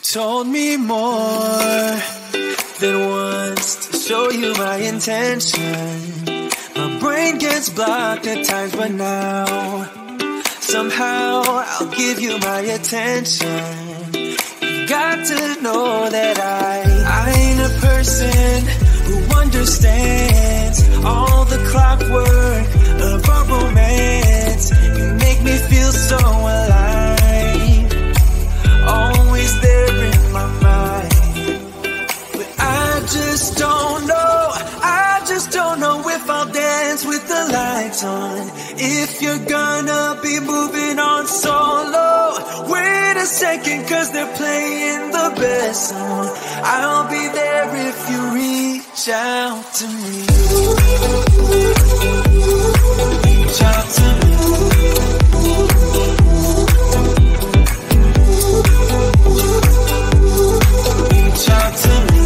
told me more than once to show you my intention. My brain gets blocked at times, but now somehow I'll give you my attention. You got to know that I ain't a person who understands all the clockwork of our romance. You make me feel so alive, always there in my mind. But I just don't know if I'll dance with the lights on. If you're gonna be moving on solo, wait a second, cause they're playing the best song. I'll be there if you reach out to me. Reach out to me. Reach out to me.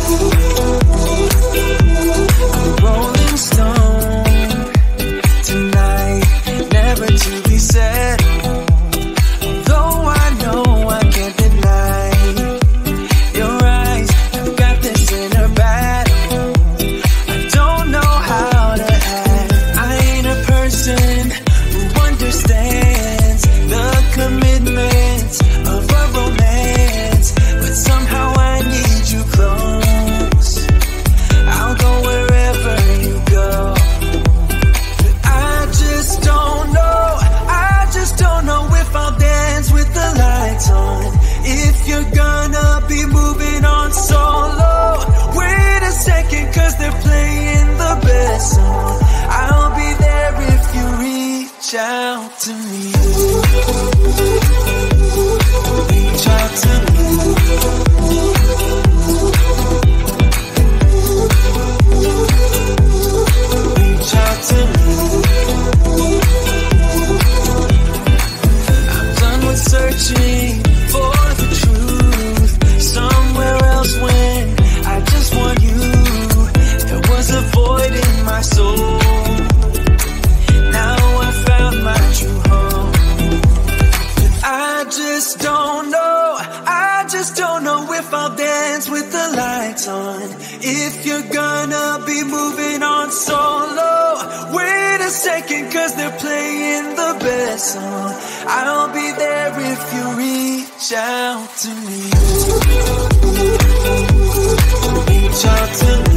I'm a rolling stone tonight, never to be settled. Though I know I can't deny your eyes, I've got this inner battle. I don't know how to act. I ain't a person who understands the commitments of a romance, but somehow I need you close. I'll go wherever you go. But I just don't know if I'll dance with the lights on. If you're gonna be moving on solo, wait a second, cause they're playing the best song. I'll be there if you reach out to me. Reach out to me. Reach out to me. I'm done with searching for the truth somewhere else when I just want you. There was a void in my soul. Now I found my true home. But I just don't know if I'll dance with the lights on. If you're gonna be moving on solo, wait a second, cause they're playing the best song. I'll be there if you reach out to me. Reach out to me.